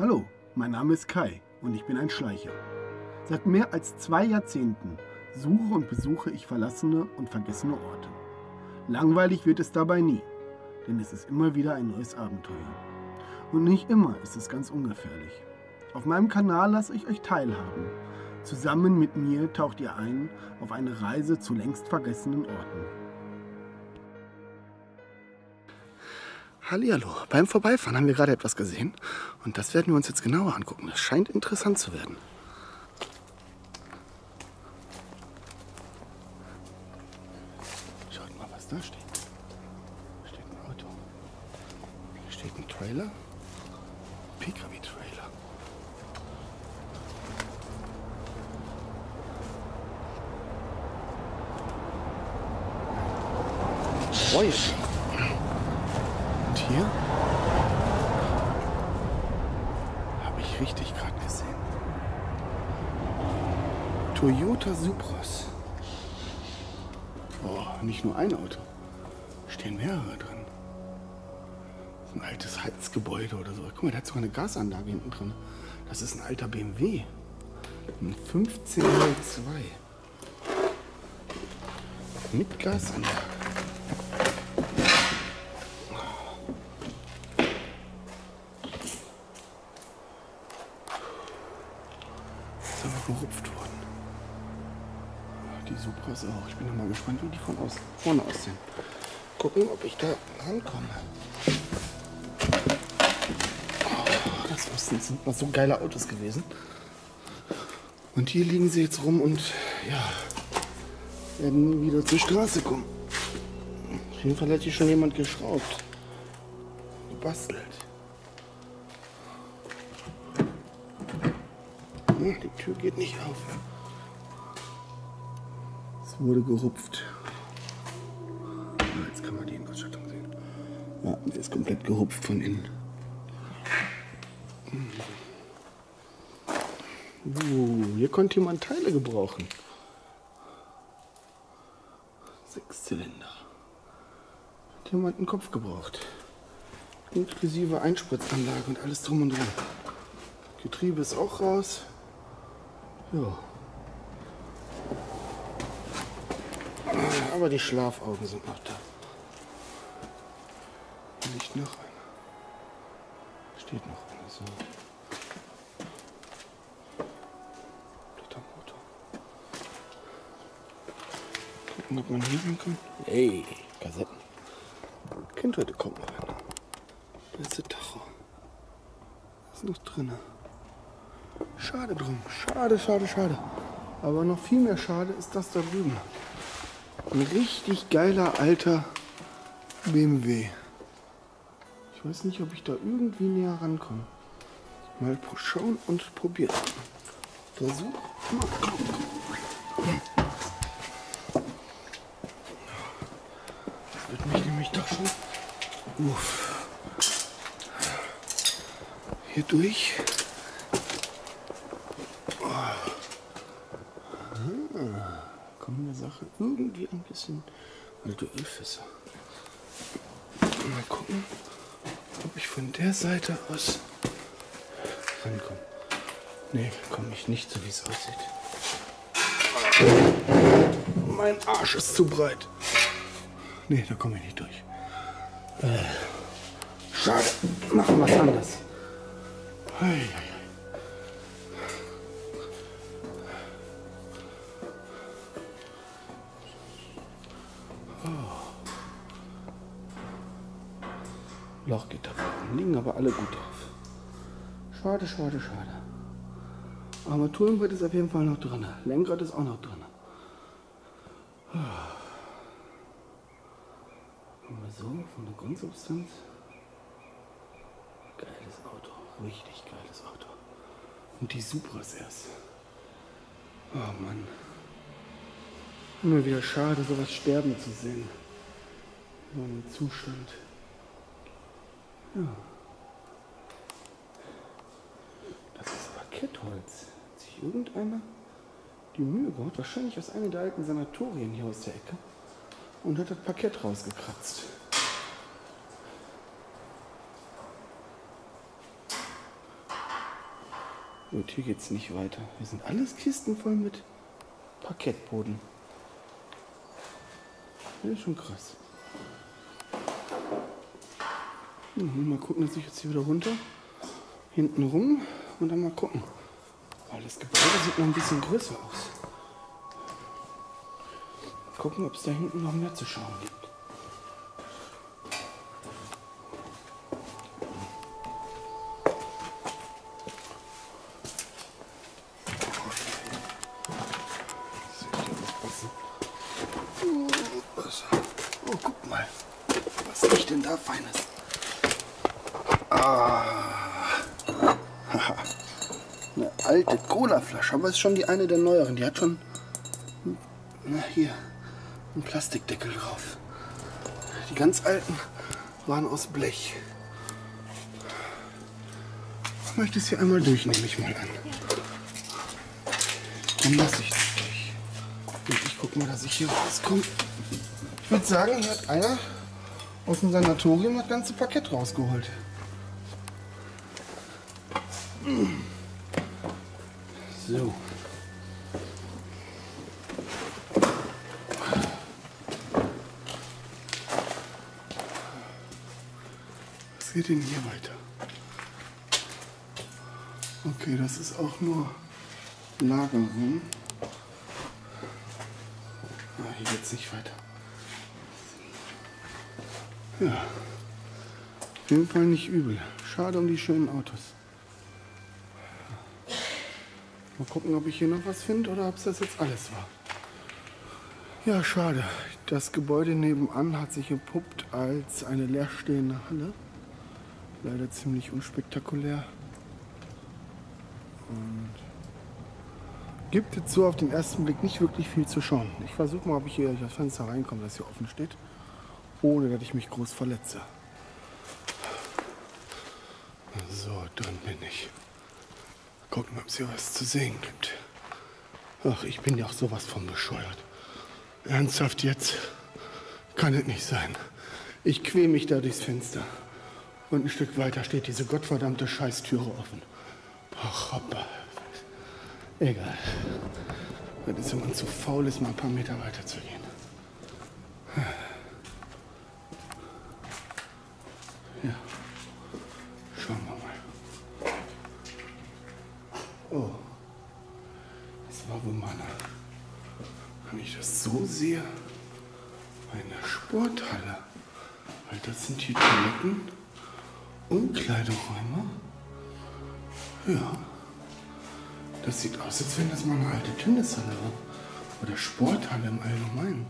Hallo, mein Name ist Kai und ich bin ein Schleicher. Seit mehr als 2 Jahrzehnten suche und besuche ich verlassene und vergessene Orte. Langweilig wird es dabei nie, denn es ist immer wieder ein neues Abenteuer. Und nicht immer ist es ganz ungefährlich. Auf meinem Kanal lasse ich euch teilhaben. Zusammen mit mir taucht ihr ein auf eine Reise zu längst vergessenen Orten. Hallihallo, beim Vorbeifahren haben wir gerade etwas gesehen und das werden wir uns jetzt genauer angucken. Das scheint interessant zu werden. Schaut mal, was da steht. Da steht ein Auto. Hier steht ein Trailer. PKW-Trailer. Reue. Und hier habe ich richtig gerade gesehen. Toyota Supras. Oh, nicht nur ein Auto. Stehen mehrere drin. Das ist ein altes Heizgebäude oder so. Guck mal, da hat sogar eine Gasanlage hinten drin. Das ist ein alter BMW. Ein 1502. Mit Gasanlage. Gerupft worden. Die Supras auch. Ich bin noch mal gespannt, wie die von vorne aussehen. Gucken, ob ich da rankomme. Oh, das sind mal so geile Autos gewesen. Und hier liegen sie jetzt rum und ja, werden wieder zur Straße kommen. Auf jeden Fall hat hier schon jemand geschraubt. Gebastelt. Die Tür geht nicht auf. Es wurde gerupft. Jetzt kann man die Innenausstattung sehen. Ja, die ist komplett gerupft von innen. Hier konnte jemand Teile gebrauchen. 6 Zylinder. Hat jemand einen Kopf gebraucht. Inklusive Einspritzanlage und alles drum und dran. Getriebe ist auch raus. Ja. Aber die Schlafaugen sind noch da. Hier liegt noch einer. Steht noch einer. So. Dritter Motor. Gucken, ob man hier rankommt. Hey, Kassetten. Kind, heute kommt noch einer. Da ist der Tacho. Was ist noch drin? Schade drum. Schade, schade, schade. Aber noch viel mehr schade ist das da drüben. Ein richtig geiler alter BMW. Ich weiß nicht, ob ich da irgendwie näher rankomme. Mal schauen und probieren. Versuch. Das wird mich nämlich doch schon. Uff. Hier durch. Kommende Sache irgendwie ein bisschen alte Ölfässer. Mal gucken, ob ich von der Seite aus rankomme. Nee, komme ich nicht, so wie es aussieht. Mein Arsch ist zu breit. Nee, da komme ich nicht durch. Schade, machen wir was anderes. Hey. Lochgitter liegen aber alle gut drauf. Schade, schade, schade. Armaturenbrett ist auf jeden Fall noch drin. Lenkrad ist auch noch drin. Mal so von der Grundsubstanz. Geiles Auto. Richtig geiles Auto. Und die Supras erst. Oh Mann. Immer wieder schade, sowas sterben zu sehen. So ein Zustand. Ja. Das ist Parkettholz. Hat sich irgendeiner die Mühe gemacht, wahrscheinlich aus einer der alten Sanatorien hier aus der Ecke, und hat das Parkett rausgekratzt. Gut, hier geht's nicht weiter. Hier sind alles Kisten voll mit Parkettboden. Das ist schon krass. Mal gucken, dass ich jetzt hier wieder runter. Hinten rum und dann mal gucken. Weil das Gebäude sieht noch ein bisschen größer aus. Gucken, ob es da hinten noch mehr zu schauen gibt. Oh, guck mal. Was riecht denn da Feines? Eine alte Colaflasche, aber ist schon die eine der neueren. Die hat schon hier einen Plastikdeckel drauf. Die ganz alten waren aus Blech. Ich möchte es hier einmal durch, nehme ich mal an. Dann lasse ich das durch. Und ich gucke mal, dass ich hier rauskomme. Ich würde sagen, hier hat einer aus dem Sanatorium das ganze Parkett rausgeholt. So. Was geht denn hier weiter? Okay, das ist auch nur Lagerung. Hier geht es nicht weiter. Ja, auf jeden Fall nicht übel. Schade um die schönen Autos. Mal gucken, ob ich hier noch was finde oder ob es das jetzt alles war. Ja, schade. Das Gebäude nebenan hat sich entpuppt als eine leerstehende Halle. Leider ziemlich unspektakulär. Und gibt jetzt so auf den ersten Blick nicht wirklich viel zu schauen. Ich versuche mal, ob ich hier durch das Fenster reinkomme, das hier offen steht, ohne dass ich mich groß verletze. So, drin bin ich. Gucken, ob es hier was zu sehen gibt. Ach, ich bin ja auch sowas von bescheuert. Ernsthaft jetzt? Kann es nicht sein. Ich quäl mich da durchs Fenster. Und ein Stück weiter steht diese gottverdammte Scheißtüre offen. Ach, Hoppa. Egal. Das ist, wenn man zu faul ist, mal ein paar Meter weiter zu gehen. Ja. Schauen wir mal. Oh. Das war wohl mal wenn ich das so sehe, eine Sporthalle. Weil das sind hier Toiletten, Umkleideräume. Ja. Das sieht aus, als wenn das mal eine alte Tennishalle war. Oder Sporthalle im Allgemeinen.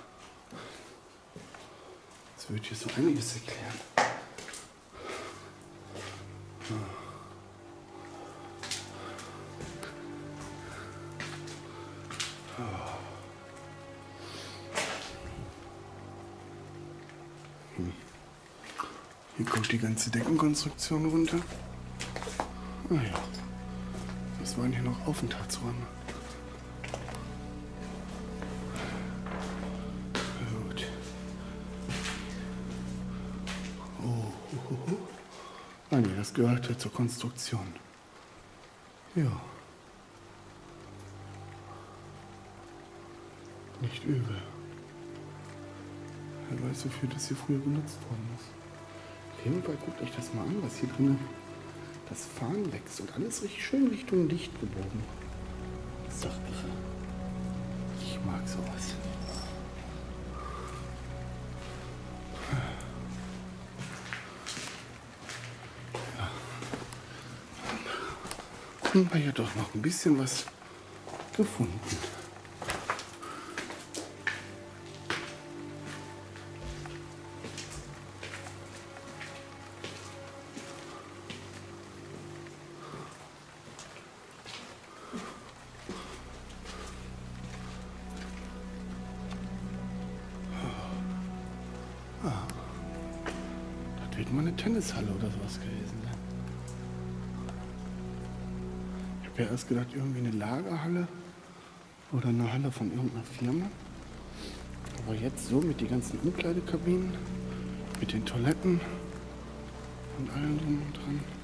Das wird hier so einiges erklären. Hier kommt die ganze Deckenkonstruktion runter. Ah ja. Was waren hier noch Aufenthaltsräume? Gut. Oh. Ah ne, das gehörte zur Konstruktion. Ja. Nicht übel. Wer weiß, wofür das hier früher benutzt worden ist. Auf jeden Fall guckt euch das mal an, was hier drin das Fahren wächst und alles richtig schön Richtung Licht gebogen. Das ist doch irre. Ich mag sowas. Ja. Haben wir ja doch noch ein bisschen was gefunden. Das wird mal eine Tennishalle oder sowas gewesen sein. Ich habe ja erst gedacht, irgendwie eine Lagerhalle oder eine Halle von irgendeiner Firma. Aber jetzt so mit den ganzen Umkleidekabinen, mit den Toiletten und allem drum und dran.